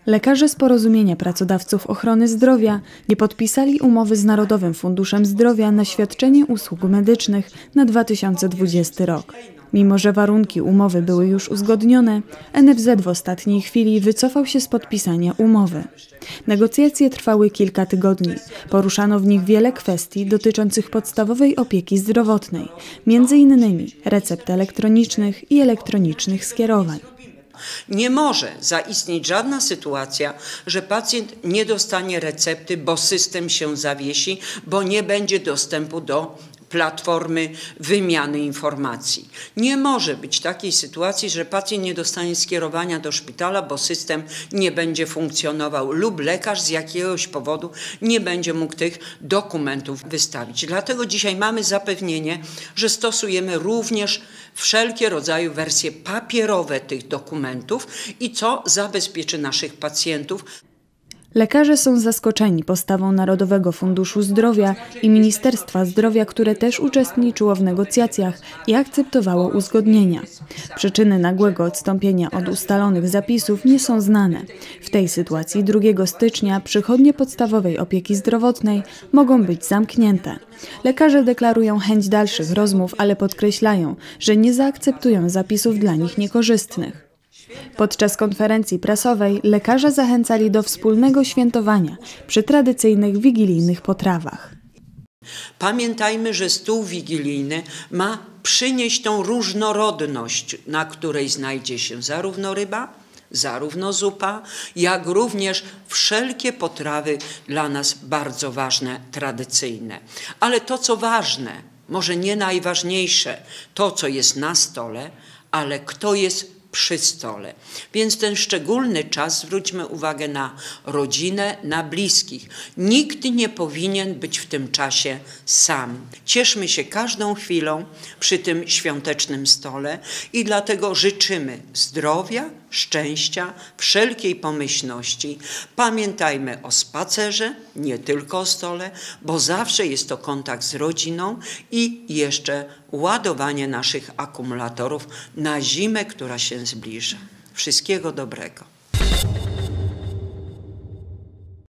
Lekarze z Porozumienia Pracodawców Ochrony Zdrowia nie podpisali umowy z Narodowym Funduszem Zdrowia na świadczenie usług medycznych na 2020 rok. Mimo że warunki umowy były już uzgodnione, NFZ w ostatniej chwili wycofał się z podpisania umowy. Negocjacje trwały kilka tygodni. Poruszano w nich wiele kwestii dotyczących podstawowej opieki zdrowotnej, m.in. recept elektronicznych i elektronicznych skierowań. Nie może zaistnieć żadna sytuacja, że pacjent nie dostanie recepty, bo system się zawiesi, bo nie będzie dostępu do platformy wymiany informacji. Nie może być takiej sytuacji, że pacjent nie dostanie skierowania do szpitala, bo system nie będzie funkcjonował lub lekarz z jakiegoś powodu nie będzie mógł tych dokumentów wystawić. Dlatego dzisiaj mamy zapewnienie, że stosujemy również wszelkie rodzaje wersje papierowe tych dokumentów i co zabezpieczy naszych pacjentów. Lekarze są zaskoczeni postawą Narodowego Funduszu Zdrowia i Ministerstwa Zdrowia, które też uczestniczyło w negocjacjach i akceptowało uzgodnienia. Przyczyny nagłego odstąpienia od ustalonych zapisów nie są znane. W tej sytuacji 2 stycznia przychodnie podstawowej opieki zdrowotnej mogą być zamknięte. Lekarze deklarują chęć dalszych rozmów, ale podkreślają, że nie zaakceptują zapisów dla nich niekorzystnych. Podczas konferencji prasowej lekarze zachęcali do wspólnego świętowania przy tradycyjnych wigilijnych potrawach. Pamiętajmy, że stół wigilijny ma przynieść tą różnorodność, na której znajdzie się zarówno ryba, zarówno zupa, jak również wszelkie potrawy dla nas bardzo ważne, tradycyjne. Ale to, co ważne, może nie najważniejsze, to, co jest na stole, ale kto jest przy stole. Więc ten szczególny czas zwróćmy uwagę na rodzinę, na bliskich. Nikt nie powinien być w tym czasie sam. Cieszmy się każdą chwilą przy tym świątecznym stole i dlatego życzymy zdrowia, szczęścia, wszelkiej pomyślności. Pamiętajmy o spacerze, nie tylko o stole, bo zawsze jest to kontakt z rodziną i jeszcze ładowanie naszych akumulatorów na zimę, która się zbliża. Wszystkiego dobrego.